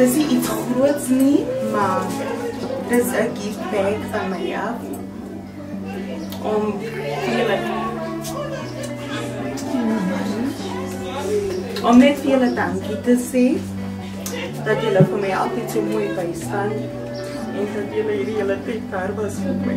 Dis nie iets groots nie, maar dis 'n gift bag van my af. Om net vir julle dankie te sê dat julle vir my altyd so mooi bystaan en dat julle hierdie hele tyd daar was vir my.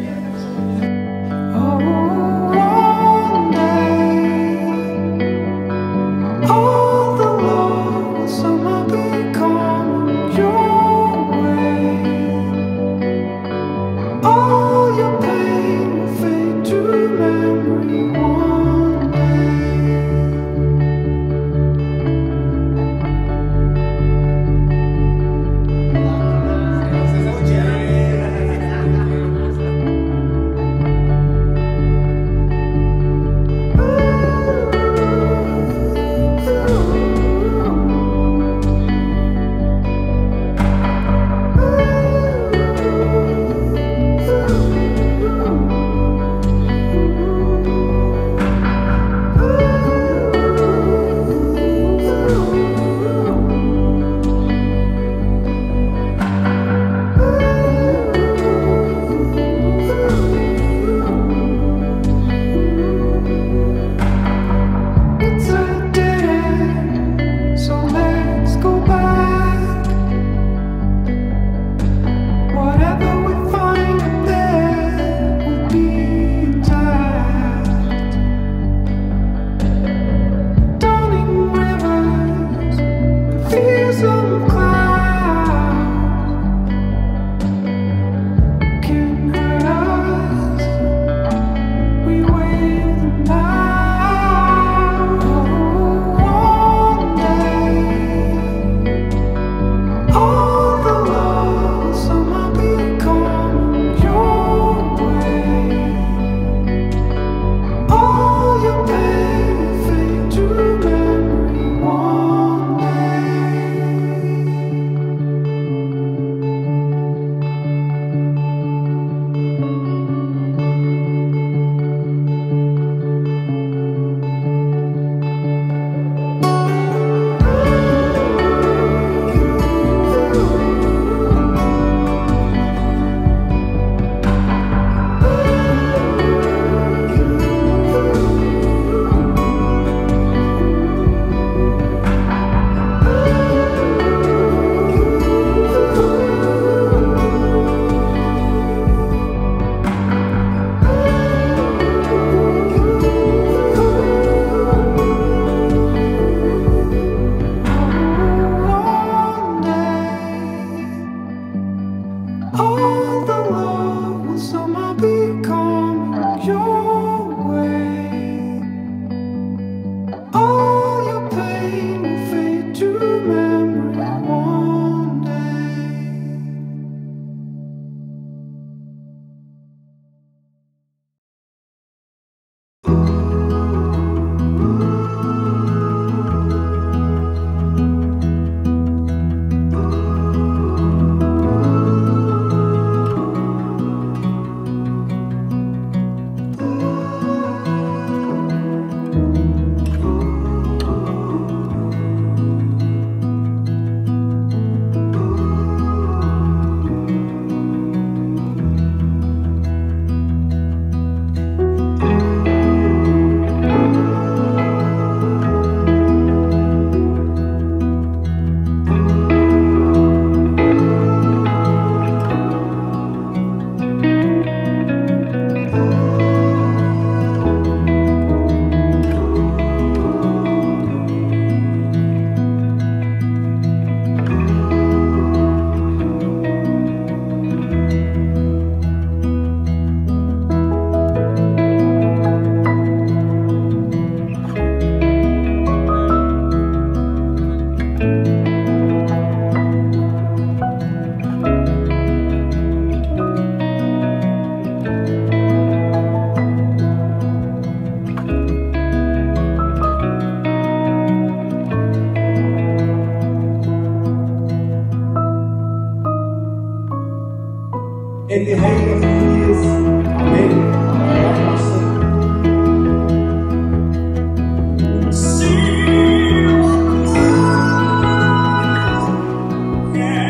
in the height of years. Amen. See what the world, yeah.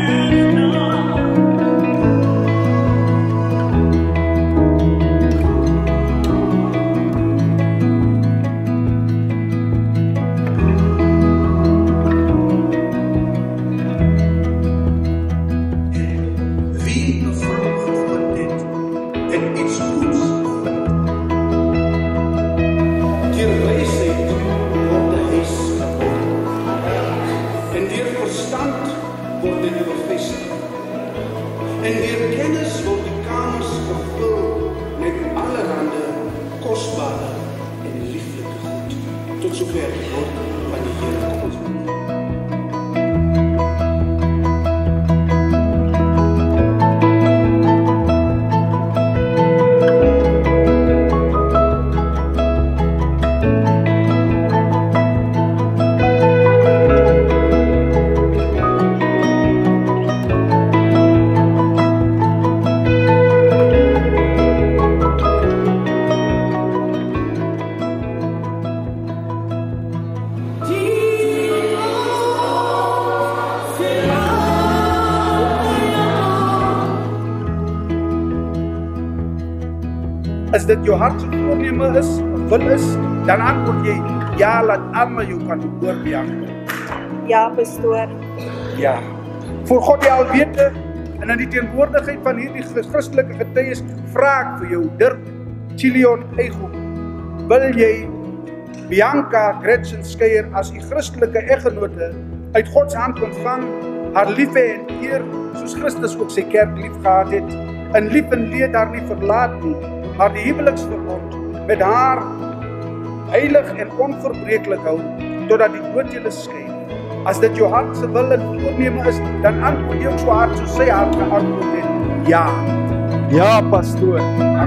As dit jou hart se voorneme is, of wil is, dan antwoord jy ja, laat almal jou kan hoor, Bianca. Ja, pastoor. Ja. Voor God die alwete en in die teenwoordigheid van hierdie Christelike getuies vra ek vir jou, Dirk Chilion Eigo, wil jy Bianca Gretchen Skeier as die Christelike eggenote uit Gods hand ontvang, haar lief hê en eer, soos Christus ook sy kerk lief gehad het, in lief en leed haar nie verlaat nie, haar die huweliksverbond met haar heilig en onverbreeklik hou, totdat die dood julle skei. As dit jou hart se wil en voorneme is, dan antwoord jy ook so hard soos sy hart geantwoord het. Ja. Ja, pastoor.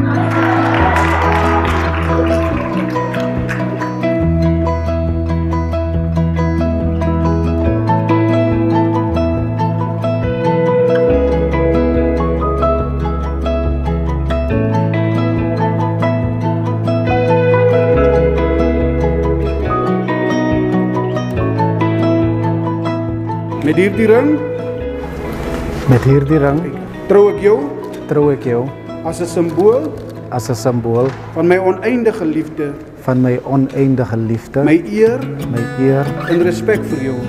Met hierdie ring Met hierdie ring trou ek jou as 'n simbool van my oneindige liefde, my eer en respek vir jou,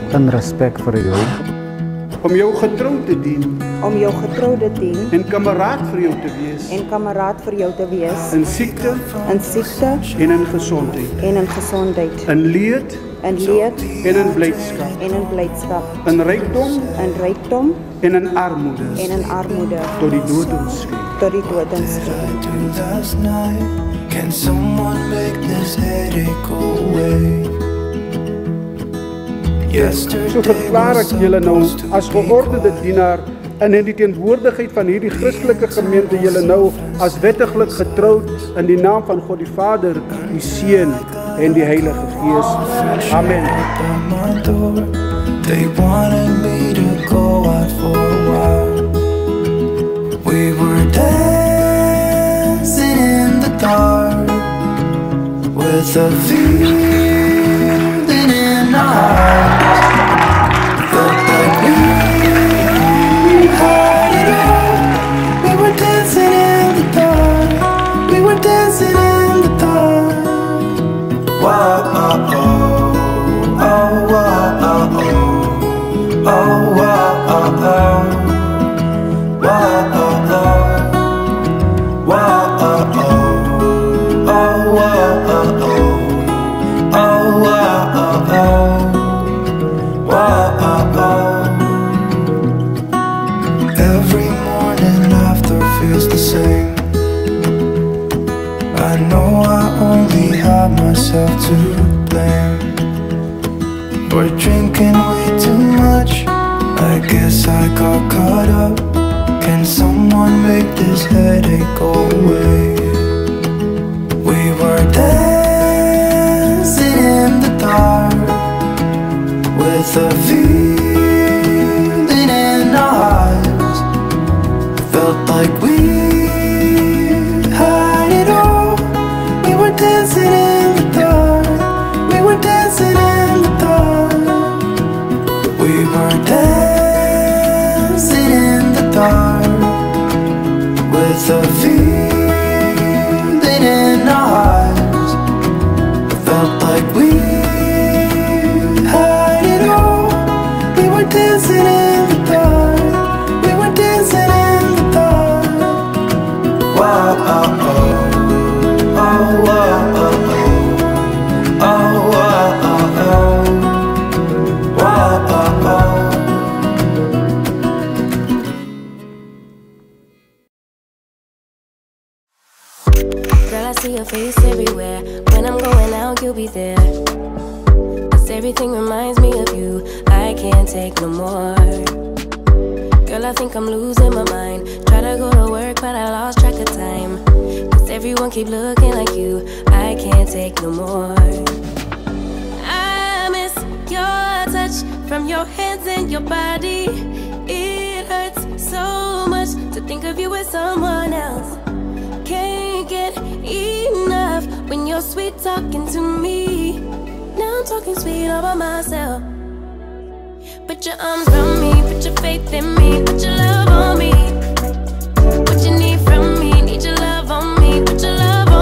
om jou getrou te dien en kameraad vir jou te wees, in siekte en in gesondheid, in leed en in blydskap, in rykdom en in armoede, tot die dood ons skei. Can someone make this headache go away? So verklaar ek julle nou as geordende dienaar en in die teenwoordigheid van hierdie Christelike gemeente julle nou as wettiglik getroud in die naam van God die Vader, die Seun en die Heilige Gees. Amen. They wanted me to go out for a while. We were dancing in the dark with a feeling in our hearts. Felt like we had it all. We were dancing in the dark. We were dancing in the dark. Wow, oh, oh, oh, wow, oh, oh. Oh, wow, oh, oh. Wow, oh, oh. Wow, oh, oh. Oh, wow, oh, oh. Oh, wow, oh, oh. Wow, oh, oh. Every morning after feels the same. I know I only have myself to blame. We're drinking way too much. I guess I got caught up. Can someone make this headache go away? We were dancing in the dark with a feeling in our eyes. Felt like we had it all. We were dancing in the dark. We were dancing in the dark. We were dancing in the dark with a feeling in our eyes. Felt like we had it all. We were dancing in the dark. We were dancing in the dark. Wow, oh, oh. Oh, wow, oh, oh. Oh, wow, oh, oh. Wow, oh, oh. Girl, I see your face everywhere. When I'm going out, you'll be there. 'Cause everything reminds me of you. I can't take no more. Girl, I think I'm losing my mind. Try to go to work, but I lost track of time. 'Cause everyone keep looking like you. I can't take no more. I miss your touch from your hands and your body. It hurts so much to think of you as someone else. Can't get enough when you're sweet talking to me. Now I'm talking sweet all by myself. Put your arms around me, put your faith in me, put your love on me. What you need from me, need your love on me, put your love on me.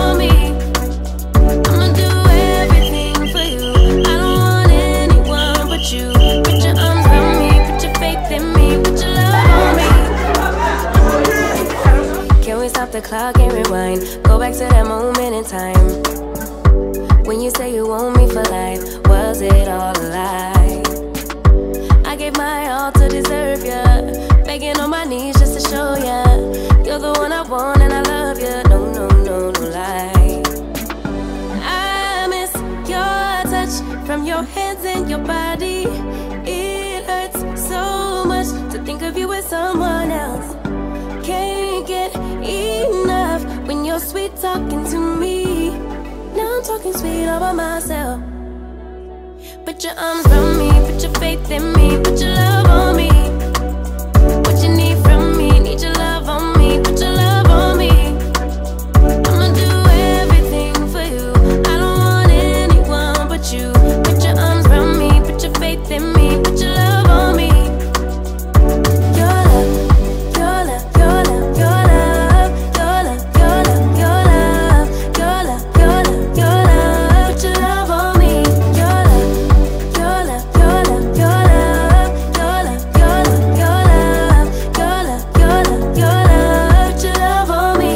clock and rewind. Go back to that moment in time when you say you want me for life. Was it all a lie? I gave my all to deserve ya, begging on my knees just to show ya you're the one I want and I love ya. No, no, no, no lie. I miss your touch from your hands and your body. It hurts so much to think of you with someone else. Can't get enough when you're sweet talking to me. Now I'm talking sweet all by myself. Put your arms around me, put your faith in me, put your love on me. What you need from me, need your love on me, put your love on me. I'ma do everything for you, I don't want anyone but you. Put your arms around me, put your faith in me, put your love on me. Your love, your love, your love, your love, your love, your love, your love, your love, your love, your love. Put your love on me. Your love, your love, your love, your love, your love, your love, your love, your love, your love, your love. Put your love on me.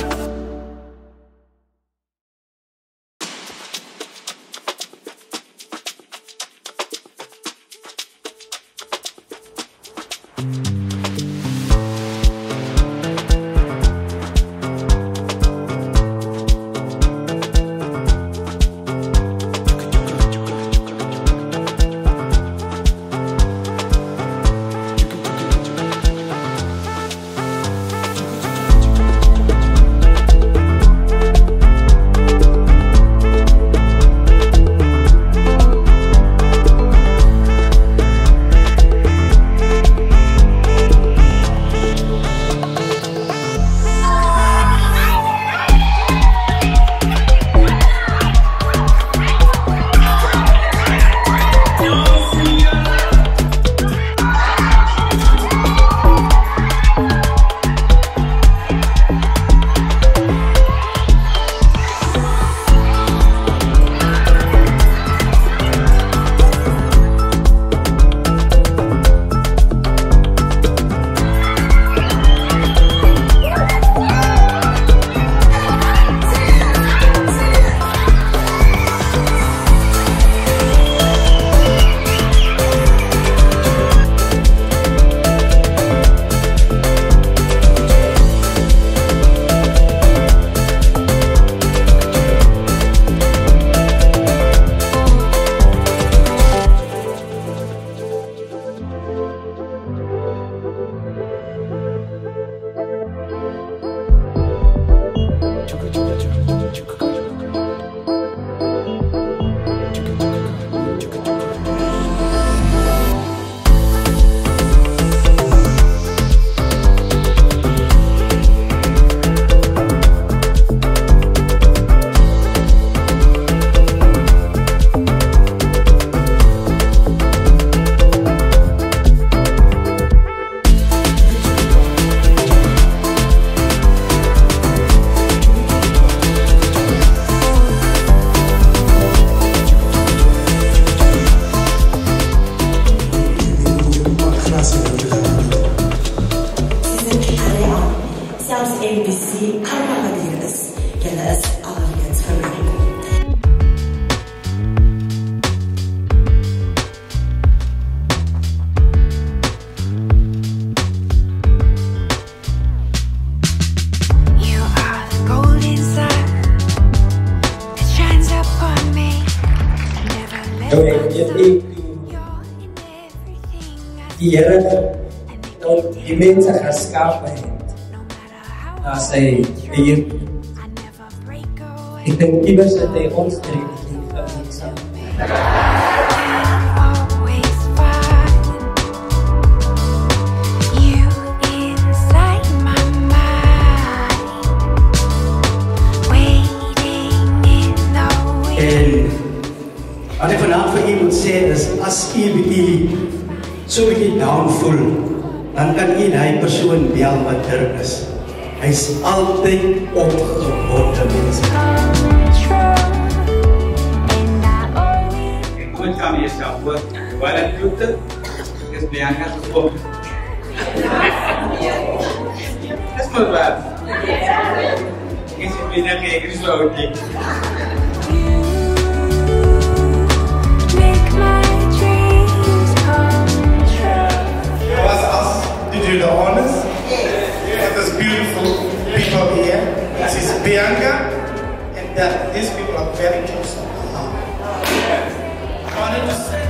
Die Here tot die mense geskaap het na sy eie. Ek dink iewers het hy ons drie gefiks. Wat ek vanavond vir u moet sê is, as u bietjie so bietjie down voel, dan kan u die persoon bel wat Dirk is. Hy's altyd opgewonde mense. Ek moet kan jezelf hoor, waar het bloedte, is Bianca gesproken. Dis maar waar. Kasi pinakay Kristo okay. For us to do the honors with this beautiful people here. This is Bianca, and these people are very close to my heart. I wanted to say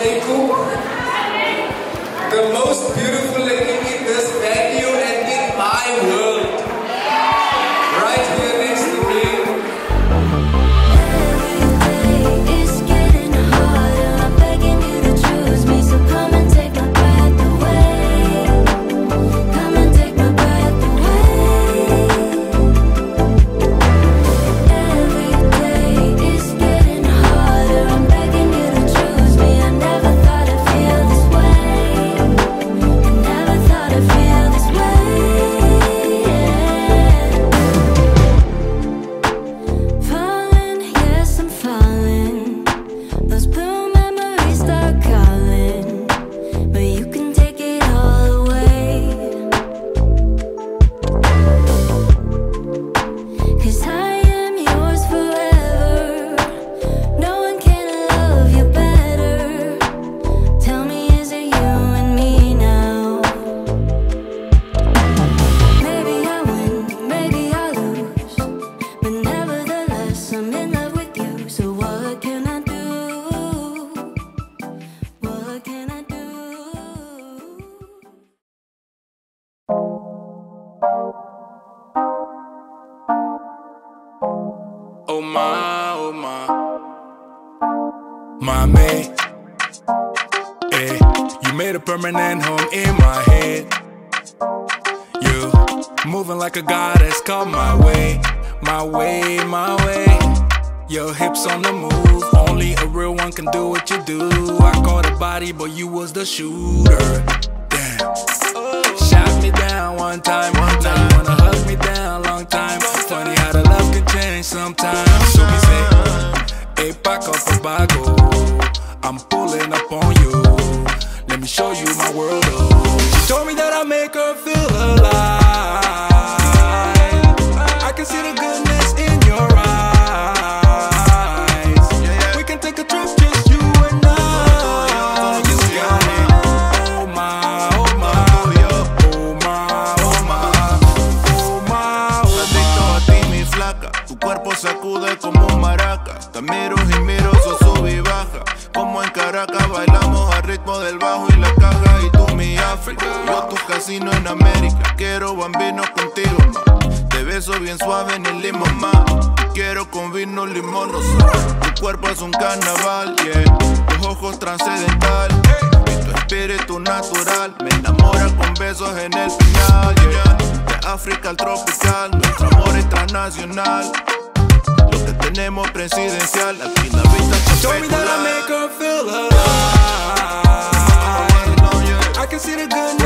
Eiku. The most beautiful lady in this venue and in my world. Right here next to me. It's getting harder. I'm begging you to choose me, so come and take my breath away. Come and take my breath away. Every day is getting harder. I'm begging you to choose me. I never thought I'd feel this way. I never thought I'd feel this way. Falling, yes, I'm falling. Those blue memories start calling, but you can take it all away. 'Cause I am yours forever. No one can love you better. Tell me, is it you and me now? Maybe I win, maybe I lose, but nevertheless I'm in love with you. So what can I do? What can I do? Oh my, mommy, you made a permanent home in my head. You moving like a goddess, come my way, my way, my way. Your hips on the move, only a real one can do what you do. I caught a body, but you was the shooter. Damn, shot me down one time. Now you wanna hug me down, long time. Funny how the love can change sometimes. So we say, hey, pack up a bago. I'm pulling up on you. Let me show you my world. Oh, she told me that I make her feel alive. I can see the goodness in your eyes. We can take a trip, just you and I. You got me. Oh my, oh my, oh my, oh my, oh my. Adicto a ti, mi flaca. Tu cuerpo sacude como un maraca. Te miro y miro, so sube y baja. Como en Caracas bailamos al ritmo del bajo y la caja. Y tú mi África, yo tu casino en América. Quiero bambino contigo, ma. Te beso bien suave en el limón, ma. Te quiero con vino, limón, no sal. Tu cuerpo es un carnaval, yeah. Tus ojos trascendental y tu espíritu natural. Me enamora con besos en el final, yeah. De África al tropical, nuestro amor es transnacional. Lo que tenemos presidencial, aquí la vista está Told me that I espectacular. make her feel alive. I can see the goodness